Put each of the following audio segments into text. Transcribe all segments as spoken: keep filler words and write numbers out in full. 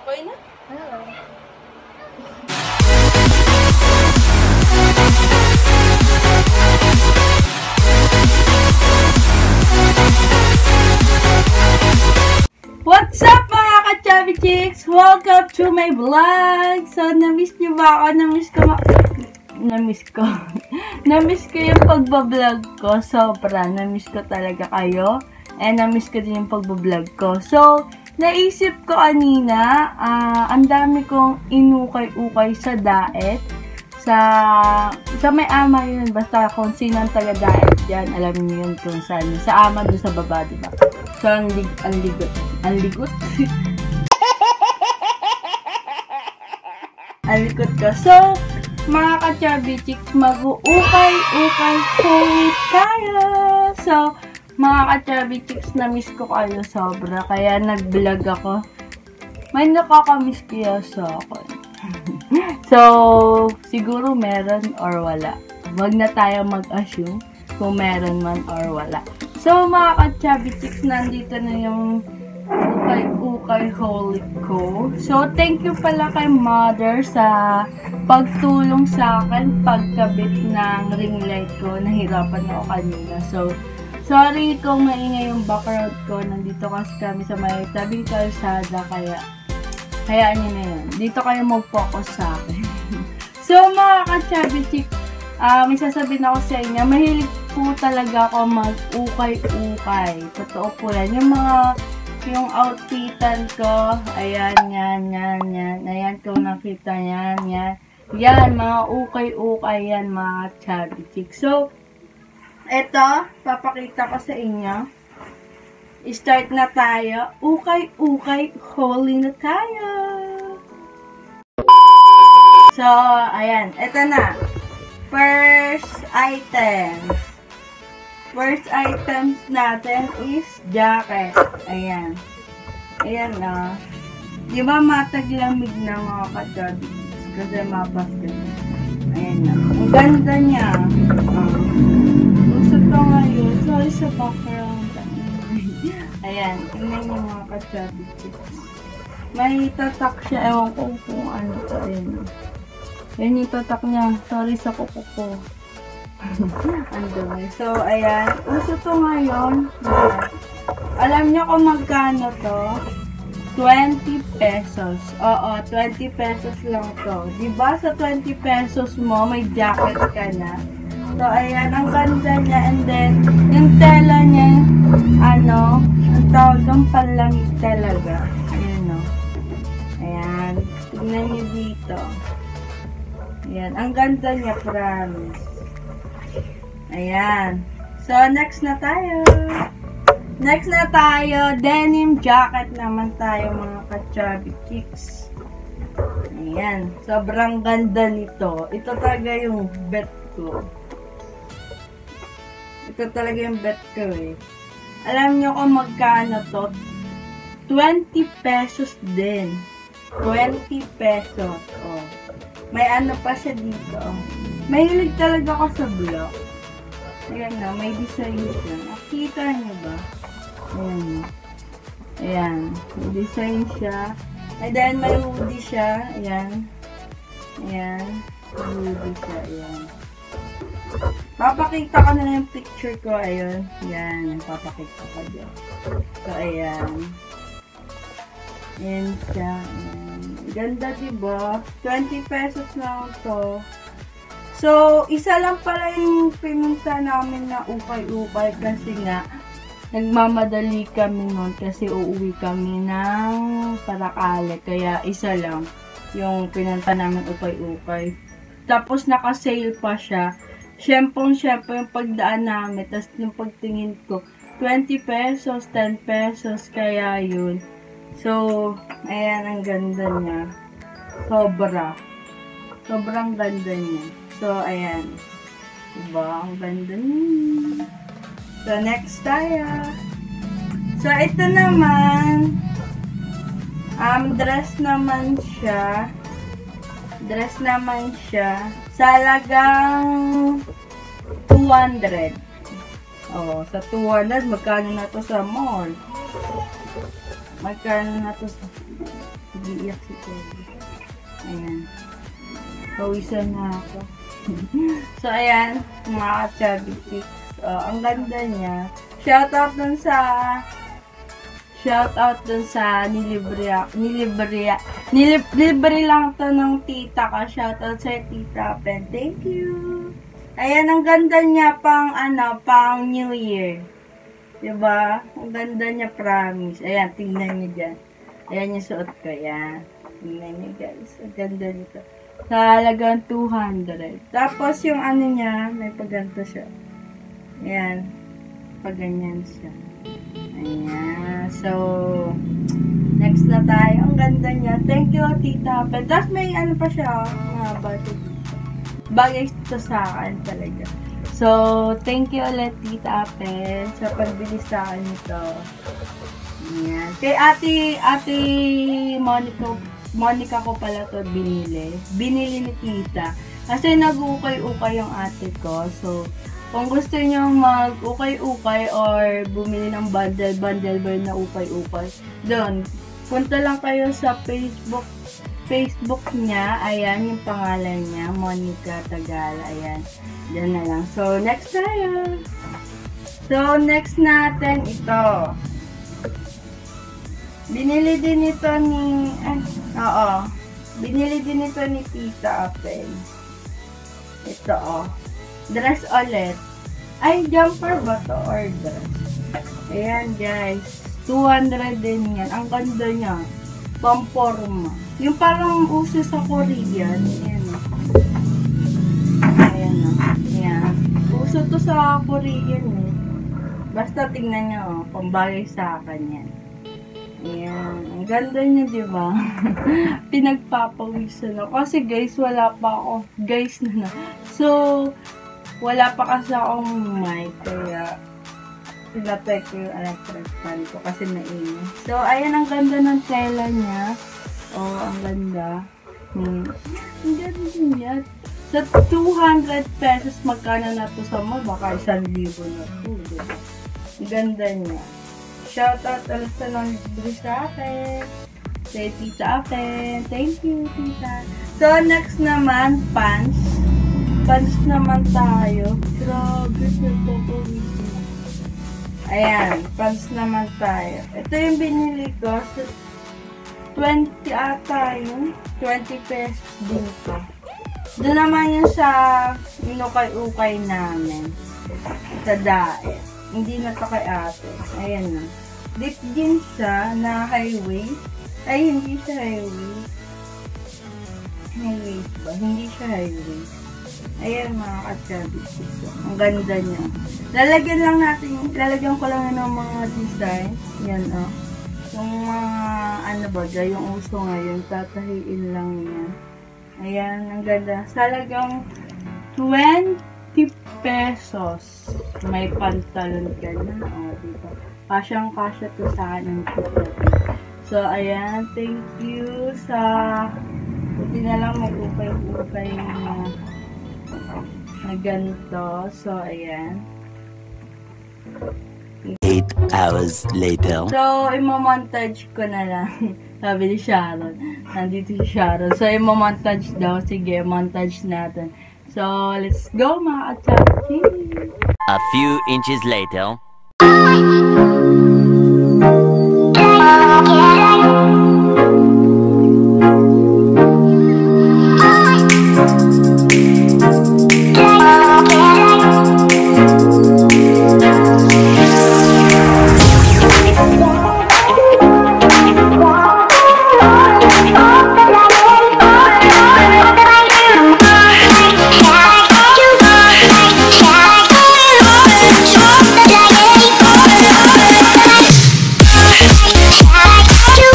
Okay na? Oo. What's up mga ka-chubby chicks? Welcome to my vlog! So, na-miss niyo ba ako? Na-miss ko ma... Na-miss ko. Na-miss ko yung pagbablog ko. Sobra. Na-miss ko talaga kayo. And na-miss ko din yung pagbablog ko. So, naisip ko kanina, uh, ang dami kong inukay-ukay sa daet. Sa, sa may ama yun. Basta kung sino ang taga-daet dyan, alam niyo yun kung saan. Sa ama doon sa baba, diba? So, ang, lig ang ligot. Ang ligot? ang likot ko. So, mga ka-chubby chicks, mag-uukay-ukay ulit tayo. So, mga ka-chubby chicks, na-miss ko kayo sobra. Kaya nag-vlog ako. May nakaka-miss kaya sa akin. So, siguro meron or wala. Wag na tayo mag-assume kung meron man or wala. So, mga ka-chubby chicks, nandito na yung ukay-ukay holy ko. So, thank you pala kay mother sa pagtulong sa akin pagkabit ng ring light ko. Nahirapan ako kanina. So, sorry kung maingay yung background ko. Nandito kasi kami sa may tabing kalsada. Kaya, hayaan nyo na yun. Dito kayo mag-focus sa akin. So, mga ka-chubby chicks, uh, may sasabihin ako sa inyo. Mahilig po talaga ako mag-ukay-ukay. Totoo po yan. Yung mga yung outfitan ko, ayan, yan, yan, yan. Ayan, kung nakita yan, yan. Yan, mga ukay-ukay yan, mga chubby chicks. So, eto, papakita ko sa inyo. Start na tayo. Ukay-ukay, holy na tayo. So, ayan, eto na. First item. First items natin is jacket. Ayan. Ayan na. Di ba mataglamig na mga ka-chubby chicks? Kasi mabasket. Ayan na. Ang ganda niya. Uh, gusto ko ngayon. Sorry sa background. Ayan. Tingnan niyo mga ka-chubby chicks. May tatak siya. Ewan ko kung ano pa rin. Yan yung tatak niya. Sorry sa kuko ko. Andun. So, ayan. Uso to ngayon. Ayan. Alam nyo kung magkano to? twenty pesos. Oo, twenty pesos lang to. Diba sa twenty pesos mo, may jacket ka na. So, ayan. Ang ganda niya. And then, yung tela niya, ano, ang tawag ng panlamig talaga. Ayan, no. Ayan. Tignan nyo dito. Ayan. Ang ganda niya, promise. Ayan. So, next na tayo. Next na tayo. Denim jacket naman tayo, mga ka-chubby chicks. Ayan. Sobrang ganda nito. Ito talaga yung bet ko. Ito talaga yung bet ko eh. Alam nyo kung magkano to? twenty pesos din. twenty pesos. Oh. May ano pa siya dito. Mahilig talaga ako sa block. Ayan na, may design siya. Nakita niyo ba? Ayan. Ayan. May design siya. And then, may hoodie siya. Ayan. Ayan. May hoodie siya. Ayan. Papakita ko na lang yung picture ko. Ayan. Ayan. Papakita ko dyan. So, ayan. Ayan siya. Ayan. Ganda, diba? twenty pesos lang to. So, isa lang pala yung pinunta namin na ukay-ukay kasi nga, nagmamadali kami nun kasi uuwi kami ng Paracale. Kaya, isa lang yung pinunta namin ukay-ukay. Tapos, naka-sale pa siya. Siyempre, yung pagdaan namin, tapos yung pagtingin ko, twenty pesos, ten pesos, kaya yun. So, ayan, ang ganda niya. Sobra. Sobrang ganda niya. So, ayan. Diba? Ang ganda niya. So, next tayo. So, ito naman. Um, dress naman siya. Dress naman siya. Sa halagang two hundred. Oh, sa two hundred, magkano na to sa mall? Magkano na to sa... Iiyak si Kelly. Ayan. Pawisan na ako. So, ayan. Mga ka-chubby chicks. Oh, ang ganda niya. Shoutout dun sa Shoutout dun sa nilibre nilibre nilib, libre lang to ng tita ka. Shoutout sa tita Pen. Thank you. Ayan, ang ganda niya pang ano, pang New Year. Diba? Ang ganda niya, promise. Ayan, tingnan niyo dyan. Ayan yung suot ko. Ayan. Tingnan niyo, guys. Ang ganda nito. Sa halagang two hundred. Tapos, yung ano niya, may paganto siya. Ayan. Paganyan siya. Ayan. So, next na tayo. Ang ganda niya. Thank you, Tita Pen. Tapos, may ano pa siya. Nga ba? Bagay ito sa akin talaga. So, thank you ulit, Tita Pen, sa pagbili sa akin nito. Ayan. Kay ate, ate Monica, Monica ko pala to binili. Binili ni Tita. Kasi nag-ukay-ukay yung ate ko. So, kung gusto nyo mag-ukay-ukay or bumili ng bundle-bundle ba na ukay-ukay, doon, punta lang kayo sa Facebook Facebook niya. Ayan, yung pangalan niya, Monica Tagala. Ayan. Diyan na lang. So, next tayo. So, next natin ito. Binili din ito ni, eh, oo. Binili din ito ni Tita Pen. Ito, oh. Dress ulit. Ay, jumper ba to or dress? Ayan, guys. two hundred din yan. Ang ganda niya. Pamporma. Yung parang uso sa Korean. Ayan, oh. Ayan, oh. Ayan. Uso to sa Korean, eh. Basta tingnan nyo, oh. Pambagay sa akin yan. Ayan. Ang ganda niya, diba? Pinagpapawisan ako. Kasi, guys, wala pa ako. Guys na na. So, wala pa kasi akong mic. Kaya, pinatay ko yung electric fan ko kasi naingay. So, ayan, ang ganda ng tela niya. Oh, ang ganda. Hmm. Ang ganda niya. Sa two hundred pesos, magkano na to sa mall? Baka isang libo na to. Diba? Ang ganda niya. Shoutout ulit sa libre sa akin. Say Tita Pen. Thank you, Tita. So, next naman, pants. Pants naman tayo. Grabe, nagpapawisin. Ayan, pants naman tayo. Ito yung binili ko. So, twenty ata yun. twenty pesos dito. Doon naman yung sa inukay-ukay namin. Sa daet. Hindi na to kay ate. Ayan na. Dip din siya na highway. Ay, hindi siya highway. Highway ba? Hindi siya highway. Ayan mga ka-chubby. Ang ganda niya. Lalagyan lang natin, lalagyan ko lang ng mga design. Yan o. Oh. Yung mga, ano ba, yung uso ngayon, tatahiin lang yan. Ayan, ang ganda. Salagang twenty pesos. May pantalon ka na. O, diba? Kasyang-kasya to sa akin. So, ayan. Thank you sa buti na lang may upay-upay na na ganito. So, ayan. eight hours later. So, imo-montage ko na lang. Sabi ni Sharon. Nandito si Sharon. So, imo-montage daw. Sige, montage natin. So, let's go mga ka-chubby. A few inches later. Like you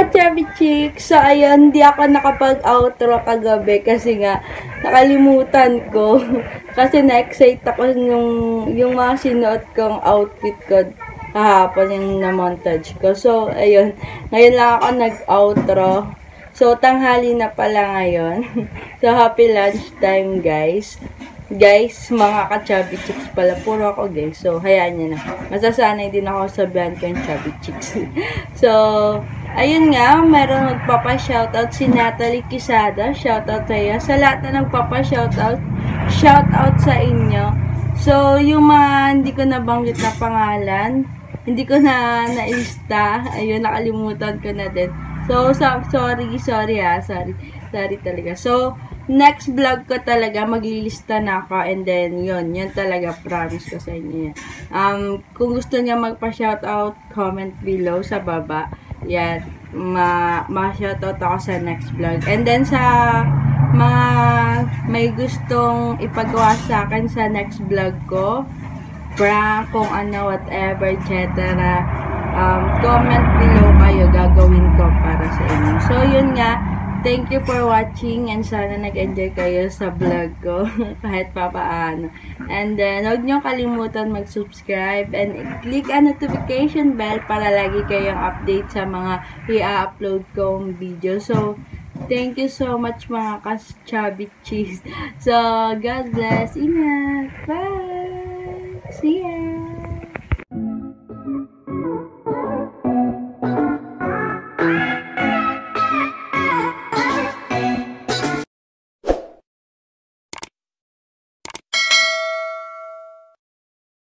ka-chubby chicks. So, ayun, hindi ako nakapag-outro kagabi kasi nga, nakalimutan ko. Kasi na-excite ako nung, yung mga sinuot kong outfit ko kahapon yung na-montage ko. So, ayun, ngayon lang ako nag-outro. So, tanghali na pala ngayon. So, happy lunchtime, guys. Guys, mga ka-chubby chicks pala. Puro ako, guys. So, hayaan nyo na. Masasanay din ako sabihan ko yung chubby chicks. So, ayun nga, meron magpapa-shoutout si Natalie Quisada. Shoutout sa'yo. Sa lahat na nagpapa-shoutout, shoutout sa inyo. So, yung mga hindi ko nabanggit na pangalan, hindi ko na nailista. Ayun, nakalimutan ko na din. So, so sorry, sorry ha. Sorry. Sorry talaga. So, next vlog ko talaga, maglilista na ako, and then, yun, yun talaga, promise ko sa inyo yan. Um, kung gusto niya magpa-shoutout, comment below sa baba. Yan, ma ma-shoutout ako sa next vlog. And then, sa mga may gustong ipagawa sa akin sa next vlog ko, prank, kung ano, whatever, et cetera. Um, comment below kayo, gagawin ko para sa inyo. So, yun nga, thank you for watching and sana nag-enjoy kayo sa vlog ko kahit papaano. And then, huwag nyo kalimutan mag-subscribe and click ang notification bell para lagi kayong update sa mga i-upload kong video. So, thank you so much mga ka-chubby cheese. So, God bless. Ingat. Bye. See ya.